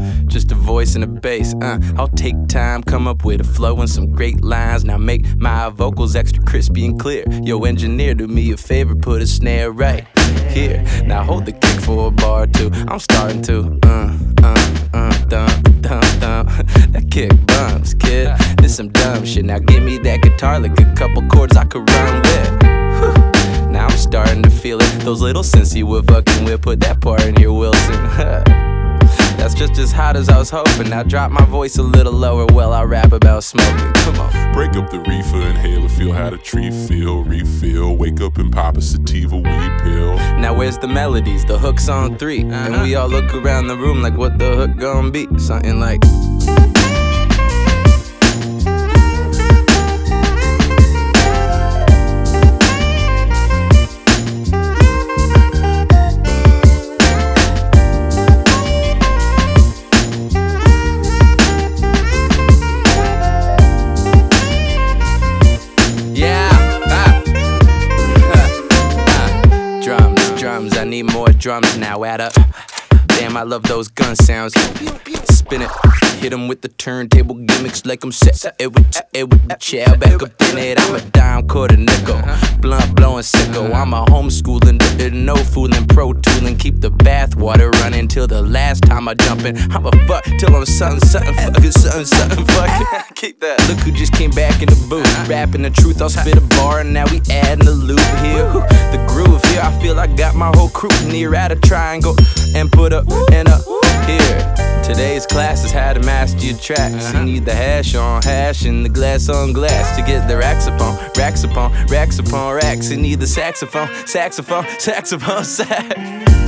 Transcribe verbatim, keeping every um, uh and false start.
just a voice and a bass. Uh, I'll take time, come up with a flow and some great lines. Now make my vocals extra crispy and clear. Yo, engineer, do me a favor, put a snare right here. Now hold the kick for a bar or two. I'm starting to uh, uh, uh, thump, thump, thump. That kick bumps, kid. This some dumb shit. Now give me that guitar like a couple chords I could run with. Whew. Now I'm starting to feel it. Those little synths you were fucking with, put that part in here, Wilson. That's just as hot as I was hoping. Now drop my voice a little lower while I rap about smoking. Come on. Break up the reefer, inhale, feel how the tree feel. Refill, wake up and pop a sativa weed pill. Now where's the melodies? The hook's on three. Uh-huh. And we all look around the room like what the hook gon' be? Something like I need more drums now, add up. Damn, I love those gun sounds. Spin it, hit them with the turntable gimmicks like I'm set. It with it with the chair back up in it. I'm a dime, quarter nickel, blunt blowing sicko. I'm a homeschooling, no fooling, pro tooling. Keep the bath water running till the last time I jump in. I'm a fuck till I'm something, something, fucking something, something, fucking. Keep that. Look who just came back in the booth, rapping the truth. I'll spit a bar and now we adding the loop here. The groove here, I feel I got my whole crew near at a triangle and put up and up here. Today's class is how to master your tracks. You need the hash on hash and the glass on glass to get the racks upon racks upon racks upon racks. You need the saxophone, saxophone, saxophone, sax.